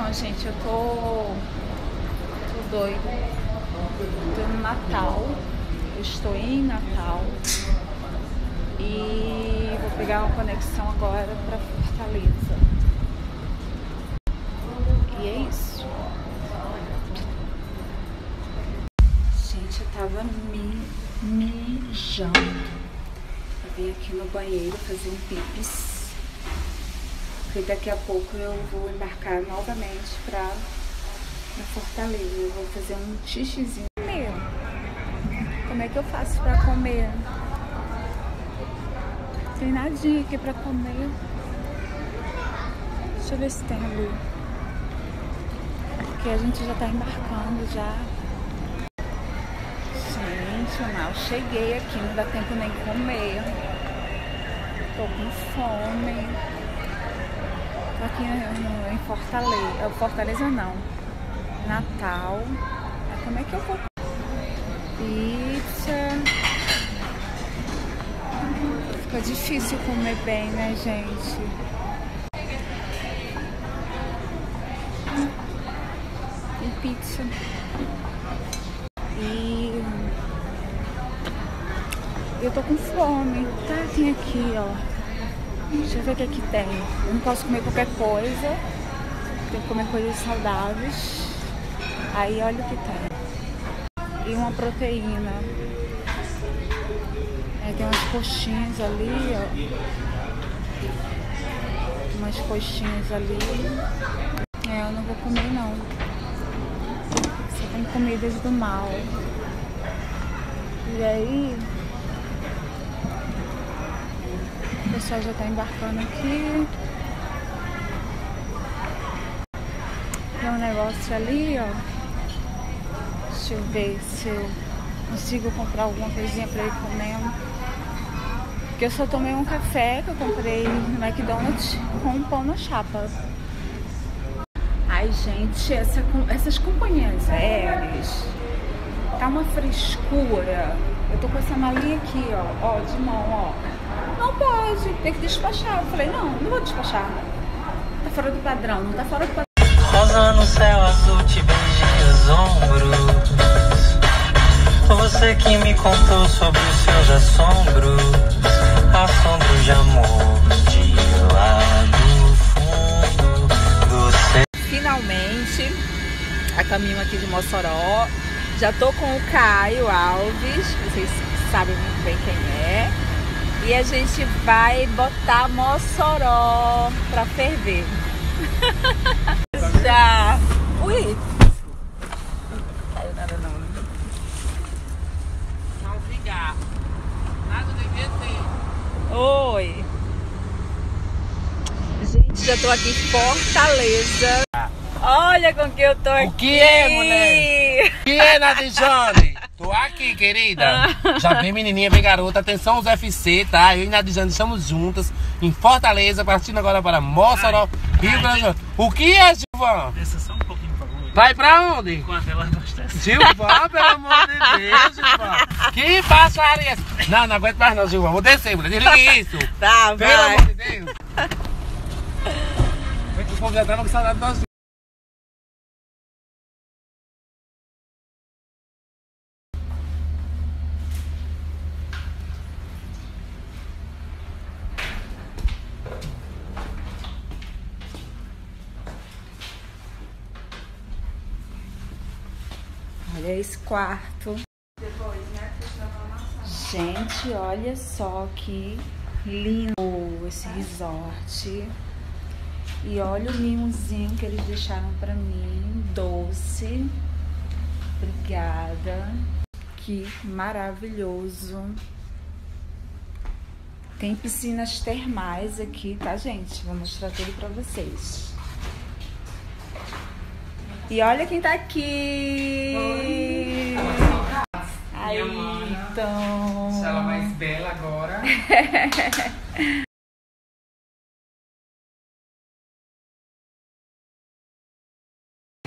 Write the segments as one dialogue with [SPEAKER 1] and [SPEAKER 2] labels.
[SPEAKER 1] Então, gente, eu tô doida. Tô no Natal. Eu estou em Natal. E vou pegar uma conexão agora pra Fortaleza. E é isso. Gente, eu tava mijando. Eu vim aqui no banheiro fazer um pipis. Porque daqui a pouco eu vou embarcar novamente pra Fortaleza. Eu vou fazer um xixizinho. Como é que eu faço pra comer? Tem nadinha aqui pra comer. Deixa eu ver se tem ali. Porque a gente já tá embarcando já. Gente, mal cheguei aqui, não dá tempo nem comer. Tô com fome. Tô aqui em Fortaleza. Fortaleza não. Natal. Como é que eu vou? Pizza. Fica difícil comer bem, né, gente? E pizza. E eu tô com fome. Tá, tem aqui, ó. Deixa eu ver o que aqui tem. Eu não posso comer qualquer coisa. Tenho que comer coisas saudáveis. Aí olha o que tem. E uma proteína. Tem umas coxinhas ali, ó. Umas coxinhas ali. Eu não vou comer não. Só tem comidas do mal. E aí o pessoal já tá embarcando aqui. Tem um negócio ali, ó. Deixa eu ver se eu consigo comprar alguma coisinha pra ir comendo. Porque eu só tomei um café que eu comprei no McDonald's com um pão na chapa. Ai, gente, essas companhias aéreas tá uma frescura. Eu tô com essa malinha aqui, ó, de mão, ó. Não pode, tem que despachar. Eu falei, não vou despachar. Tá fora do padrão, não tá fora do padrão.
[SPEAKER 2] Rosa no céu azul, te beijei os ombros. Você que me contou sobre os seus assombros. Assombros de amor de lá do fundo do céu.
[SPEAKER 1] Finalmente, a caminho aqui de Mossoró. Já tô com o Caio Alves, vocês sabem muito bem quem é. E a gente vai botar Mossoró pra ferver. Já. Ui. Não caiu nada não.
[SPEAKER 3] Não brigar. Nada devia ter.
[SPEAKER 1] Oi. Gente, já tô aqui em Fortaleza. Olha com que eu tô aqui.
[SPEAKER 3] O que é, mulher? O que é, Nadejane? Tô aqui, querida. Já bem menininha, bem garota. Atenção os FC, tá? Eu e Nadejane estamos juntas em Fortaleza, partindo agora para Mossoró, Rio Grande do Sul. O que é, Gilvan?
[SPEAKER 2] Desça só um pouquinho, por favor.
[SPEAKER 3] Vai pra onde?
[SPEAKER 2] Enquanto ela abastece.
[SPEAKER 3] Gilvan, pelo amor de Deus, Gilvan. Que baixaria essa? Não aguento mais não, Gilvan. Vou descer, mulher. Desligue isso.
[SPEAKER 1] Tá,
[SPEAKER 3] Pelo
[SPEAKER 1] vai.
[SPEAKER 3] amor de Deus. O povo já tava com saudade de nós.
[SPEAKER 1] Olha esse quarto. Gente, olha só que lindo esse resort. E olha o mimozinho que eles deixaram pra mim. Doce. Obrigada. Que maravilhoso. Tem piscinas termais aqui, tá, gente? Vou mostrar tudo pra vocês. E olha quem tá aqui! Oi. Aí, então...
[SPEAKER 3] Ela mais bela agora.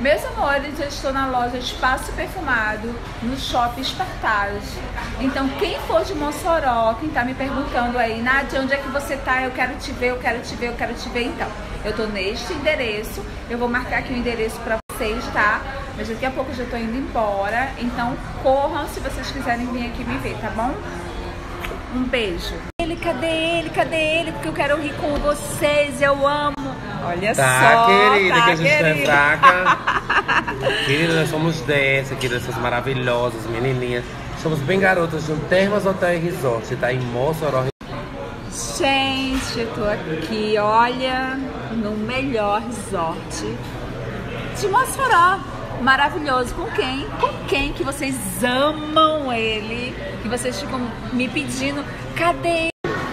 [SPEAKER 1] Meus amores, eu estou na loja Espaço Perfumado, no Shopping Espartaros. Então, quem for de Mossoró, quem tá me perguntando aí, Nádia, onde é que você tá? Eu quero te ver, eu quero te ver, eu quero te ver. Então, eu tô neste endereço, eu vou marcar aqui o endereço pra vocês, tá? Mas daqui a pouco eu já tô indo embora, então corram se vocês quiserem vir aqui me ver, tá bom? Um beijo. Cadê ele? Cadê ele? Porque eu quero rir com vocês, eu amo. Olha só,
[SPEAKER 3] querida,
[SPEAKER 1] tá,
[SPEAKER 3] que a gente
[SPEAKER 1] querida.
[SPEAKER 3] é fraca. Querida, nós somos dessa, querida, essas maravilhosas menininhas. Somos bem garotas de um Termas Hotel e Resort, tá em Mossoró.
[SPEAKER 1] Gente, eu tô aqui, olha, no melhor resort de Mossoró. Maravilhoso. Com quem? Com quem que vocês amam ele? Que vocês ficam me pedindo, cadê?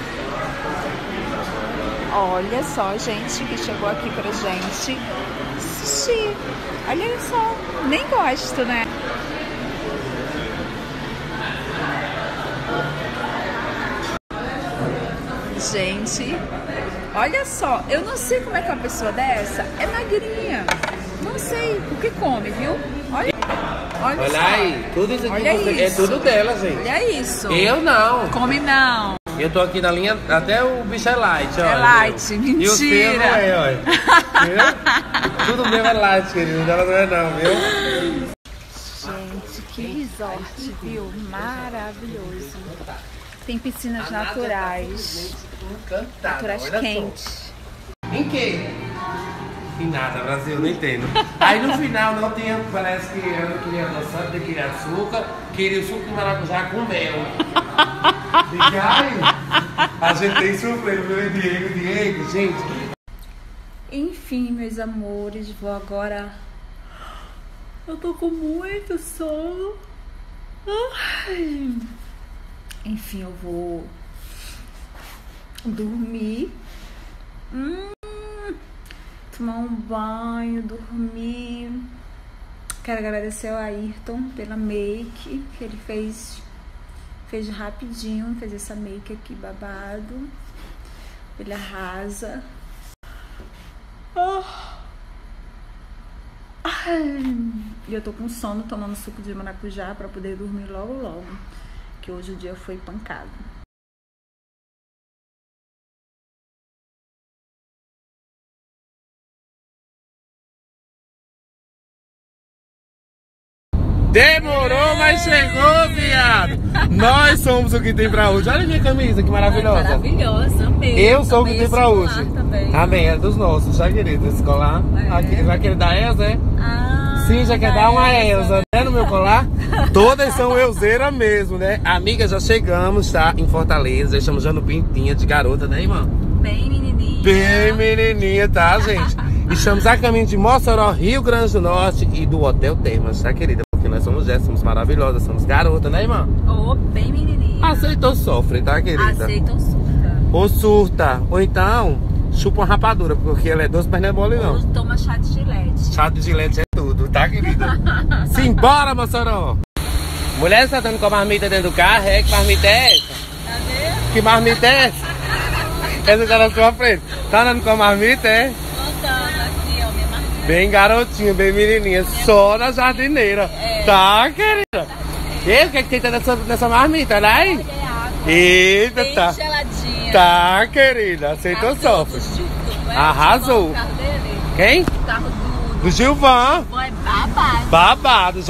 [SPEAKER 1] Olha só, gente, que chegou aqui pra gente assistir. Olha só, nem gosto, né? Gente, olha só, eu não sei como é que uma pessoa dessa é magrinha. Não sei o que come, viu? Olha
[SPEAKER 3] Olha
[SPEAKER 1] só.
[SPEAKER 3] aí, tudo isso aqui
[SPEAKER 1] Olha
[SPEAKER 3] é
[SPEAKER 1] isso.
[SPEAKER 3] tudo dela, gente.
[SPEAKER 1] Olha isso.
[SPEAKER 3] Eu não.
[SPEAKER 1] Come não.
[SPEAKER 3] Eu tô aqui na linha, até o bicho é light, olha.
[SPEAKER 1] É light,
[SPEAKER 3] viu?
[SPEAKER 1] mentira.
[SPEAKER 3] E o seu não é, olha. Viu? Tudo meu é light, querido, dela não é não, viu?
[SPEAKER 1] Gente, que resort, viu? Maravilhoso. Tem piscinas naturais.
[SPEAKER 3] Encantada,
[SPEAKER 1] Naturais
[SPEAKER 3] olha só.
[SPEAKER 1] quentes.
[SPEAKER 3] Em quê? Em nada, Brasil, não entendo. Aí no final não tinha, parece que eu não queria adoçante, não queria açúcar, queria o suco de maracujá com mel. E aí, a gente tem surpresa, meu Diego, gente.
[SPEAKER 1] Enfim, meus amores, vou agora. Eu tô com muito sono. Ai. Enfim, eu vou dormir. Tomar um banho, dormir. Quero agradecer ao Ayrton pela make que ele fez rapidinho, fez essa make aqui babado. Ele arrasa. E eu tô com sono, tomando suco de maracujá pra poder dormir logo logo, que hoje o dia foi pancado.
[SPEAKER 3] Demorou, mas chegou, viado. Nós somos o que tem pra hoje. Olha a minha camisa, que maravilhosa.
[SPEAKER 1] Maravilhosa, amei.
[SPEAKER 3] Eu sou o que tem pra hoje.
[SPEAKER 1] Também.
[SPEAKER 3] Amém, é dos nossos, já querido, esse colar.
[SPEAKER 1] É.
[SPEAKER 3] Aqui, já querer dar Elza, é?
[SPEAKER 1] Ah,
[SPEAKER 3] Sim, já quer dar uma Elza, né, no meu colar? Todas são euzeira mesmo, né? Amiga, já chegamos, tá? Em Fortaleza, estamos já no pintinha de garota, né, irmã?
[SPEAKER 1] Bem menininha.
[SPEAKER 3] Bem menininha, tá, gente? Estamos a caminho de Mossoró, Rio Grande do Norte e do Hotel Termas, tá, querida? Porque nós somos Jéssica, somos maravilhosas, somos garota, né, irmã?
[SPEAKER 1] Oh, bem menininha.
[SPEAKER 3] Aceitou, sofre, tá, querida?
[SPEAKER 1] Aceita ou surta.
[SPEAKER 3] Ou surta, ou então chupa uma rapadura, porque ela é doce, mas não é mole, não.
[SPEAKER 1] Ou toma chá de Gillette.
[SPEAKER 3] Chá de Gillette é tudo, tá, querida? Simbora, Mossoró! Mulher, você tá dando com a marmita dentro do carro? É? Que marmita é essa?
[SPEAKER 1] Cadê?
[SPEAKER 3] Que marmita é essa? Essa tá na sua frente. Tá andando com a marmita, é?
[SPEAKER 1] Contando aqui, ó, minha marmita.
[SPEAKER 3] Bem garotinha, bem menininha, só na jardineira.
[SPEAKER 1] É.
[SPEAKER 3] Tá, querida? E o que é que tem nessa marmita? Olha aí.
[SPEAKER 1] Olha, é água.
[SPEAKER 3] Eita,
[SPEAKER 1] Bem
[SPEAKER 3] tá.
[SPEAKER 1] geladinha.
[SPEAKER 3] Tá, querida. Aceitou,
[SPEAKER 1] Carro
[SPEAKER 3] sofre.
[SPEAKER 1] do Gil, não é?
[SPEAKER 3] Arrasou.
[SPEAKER 1] O carro dele?
[SPEAKER 3] Quem?
[SPEAKER 1] O carro
[SPEAKER 3] Do Gilvan.
[SPEAKER 1] do é babado.
[SPEAKER 3] Babado.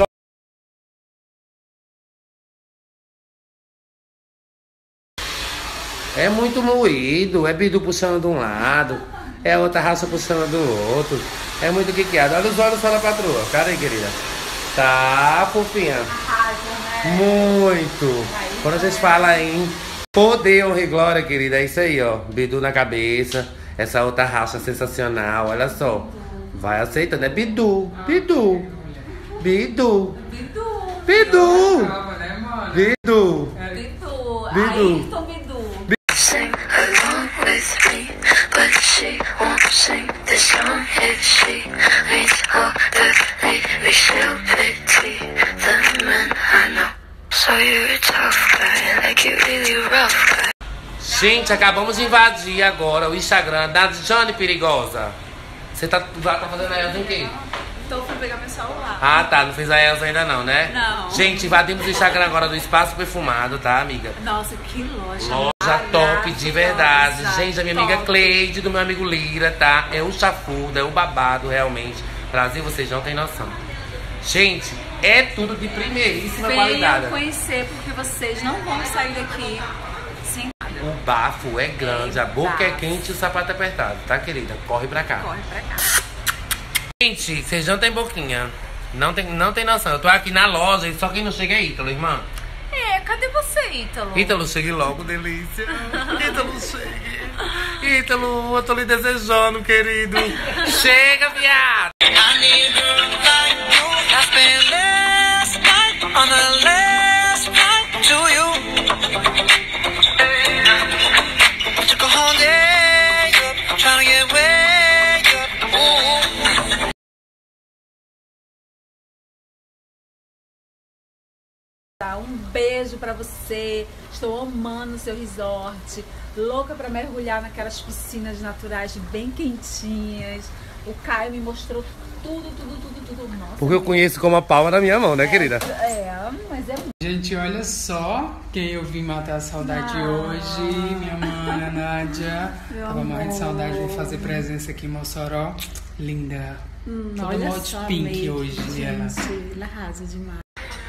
[SPEAKER 3] É muito moído, é bidu puxando de um lado, é outra raça puxando do outro. É muito quiqueado. Olha os olhos só da patroa. Cadê, querida? Tá, fofinha.
[SPEAKER 1] Arrasa, né?
[SPEAKER 3] Muito. Quando a gente fala em poder, honra e glória, querida, é isso aí, ó. Bidu na cabeça. Essa outra raça sensacional, olha só. Vai aceitando, é Bidu. Bidu. Bidu.
[SPEAKER 1] Bidu.
[SPEAKER 3] Bidu. Bidu.
[SPEAKER 1] Bidu.
[SPEAKER 3] Bidu.
[SPEAKER 1] Ayrton Bidu.
[SPEAKER 4] Sing along with me, but she won't sing the song if she ain't older. We still pity the men I know. So you're a tough guy, like you really rough guy.
[SPEAKER 3] Gente, acabamos de invadir agora o Instagram da Johnny Perigosa. Você tá fazendo ela em quê?
[SPEAKER 1] então fui pegar meu celular.
[SPEAKER 3] Ah, tá. Não fez a Elsa ainda não, né?
[SPEAKER 1] Não.
[SPEAKER 3] Gente, invadimos o Instagram agora do Espaço Perfumado, tá, amiga?
[SPEAKER 1] Nossa, que loja.
[SPEAKER 3] Loja top de verdade.
[SPEAKER 1] Nossa,
[SPEAKER 3] Gente, a minha amiga
[SPEAKER 1] top.
[SPEAKER 3] Cleide, do meu amigo Lira, tá? É um chafudo, é um babado, realmente. Brasil, vocês não têm noção. Gente, é tudo de primeiríssima qualidade.
[SPEAKER 1] Venham conhecer, porque vocês não vão sair daqui sem nada.
[SPEAKER 3] O bafo é grande, a boca é quente e o sapato é apertado, tá, querida? Corre pra cá.
[SPEAKER 1] Corre pra cá.
[SPEAKER 3] Gente, vocês não tem boquinha. Não tem noção. Eu tô aqui na loja e só quem não chega é Ítalo, irmã.
[SPEAKER 1] Cadê você, Ítalo?
[SPEAKER 3] Ítalo, chegue logo, delícia. Ítalo, chegue. Ítalo, eu tô lhe desejando, querido. Chega, viado.
[SPEAKER 2] I need a girl like you. I spent last night on the last flight to you. Took a whole day up, trying to get way up. Ooh.
[SPEAKER 1] Um beijo pra você. Estou amando o seu resort. Louca pra mergulhar naquelas piscinas naturais bem quentinhas. O Caio me mostrou tudo. Nossa.
[SPEAKER 3] Porque eu conheço como a palma da minha mão, né, querida?
[SPEAKER 1] Mas é
[SPEAKER 5] Gente, olha só quem eu vim matar a saudade hoje. Minha mana Nádia. Tava morrendo de saudade, vou fazer presença aqui em Mossoró. Linda. Toda
[SPEAKER 1] olha
[SPEAKER 5] hot
[SPEAKER 1] só,
[SPEAKER 5] pink
[SPEAKER 1] make,
[SPEAKER 5] hoje, ela.
[SPEAKER 1] gente, ela arrasa demais.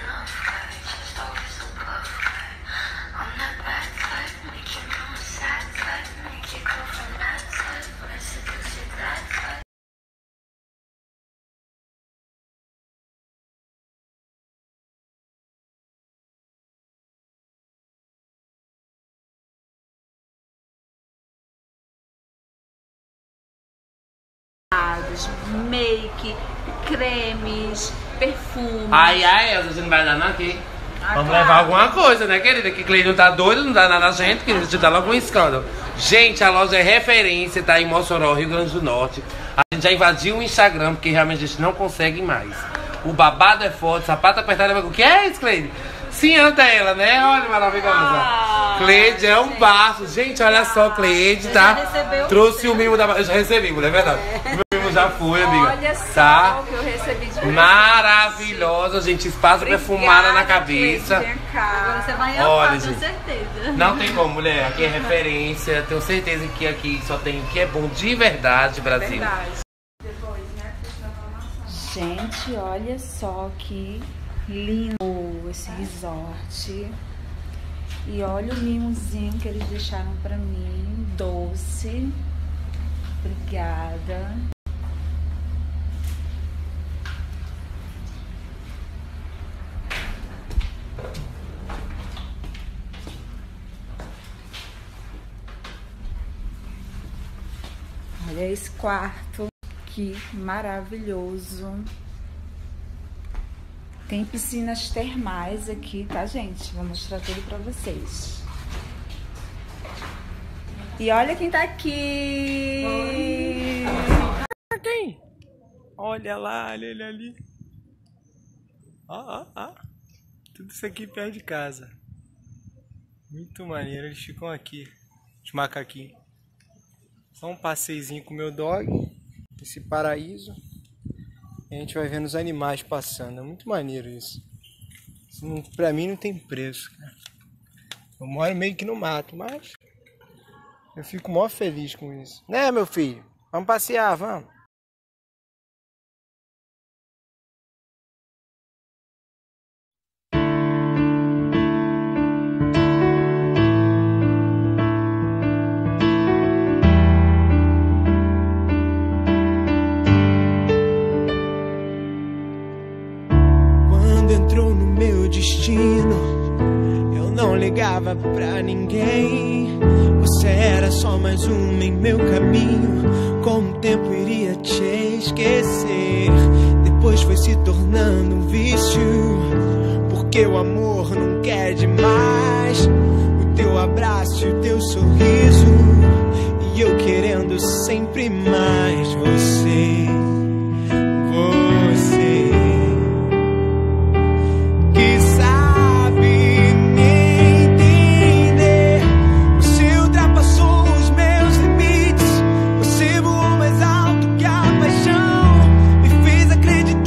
[SPEAKER 1] Make, cremes, perfumes.
[SPEAKER 3] Ai, Elsa, você não vai dar nada aqui? Vamos levar alguma coisa, né, querida? Que Cleide não tá doido, não dá nada a gente, que a gente dá logo um escândalo. Gente, a loja é referência, tá em Mossoró, Rio Grande do Norte. A gente já invadiu o Instagram, porque realmente a gente não consegue mais. O babado é forte, sapato apertado. O que é isso, Cleide? Sim, anda ela, né? Olha, maravilhosa. Cleide é um bafo. Gente, olha só, Cleide, tá? Trouxe o mimo da... Eu já recebi, mulher, é verdade. O mimo já foi, amiga.
[SPEAKER 1] Olha só
[SPEAKER 3] tá?
[SPEAKER 1] o que eu recebi de presente.
[SPEAKER 3] Maravilhosa, gente. Espaço perfumada na cabeça.
[SPEAKER 1] Cleide, vem cá.
[SPEAKER 6] Agora você vai
[SPEAKER 3] Olha,
[SPEAKER 6] amar,
[SPEAKER 3] gente.
[SPEAKER 6] com certeza.
[SPEAKER 3] Não tem como, mulher. Aqui é referência. Tenho certeza que aqui só tem o que é bom de verdade, Brasil.
[SPEAKER 1] Verdade. Gente, olha só que lindo esse resort. E olha o mimozinho que eles deixaram pra mim. Doce. Obrigada. Olha esse quarto. Que maravilhoso. Tem piscinas termais aqui, tá, gente? Vou mostrar tudo pra vocês. E olha quem tá aqui!
[SPEAKER 7] Quem? Olha lá, olha ele ali. Ó. Tudo isso aqui perto de casa. Muito maneiro, eles ficam aqui. Os macaquinhos. Só um passeizinho com o meu dog. Esse paraíso. E a gente vai vendo os animais passando. É muito maneiro isso. Isso não, pra mim não tem preço, cara. Eu moro meio que no mato, mas eu fico mó feliz com isso. Né, meu filho? Vamos passear, vamos. Entrou no meu destino, eu não ligava pra ninguém. Você era só mais uma em meu caminho. Com o tempo iria te esquecer. Depois foi se tornando um vício, porque o amor nunca é demais. O teu abraço e o teu sorriso, e eu querendo sempre mais você. Acreditar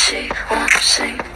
[SPEAKER 4] she won't sing